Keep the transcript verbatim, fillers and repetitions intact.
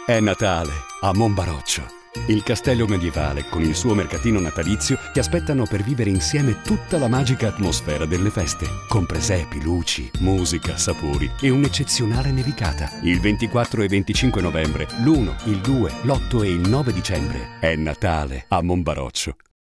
È Natale a Monbaroccio. Il castello medievale con il suo mercatino natalizio ti aspettano per vivere insieme tutta la magica atmosfera delle feste, con presepi, luci, musica, sapori e un'eccezionale nevicata. Il ventiquattro e venticinque novembre, l'uno, il due, l'otto e il nove dicembre è Natale a Monbaroccio.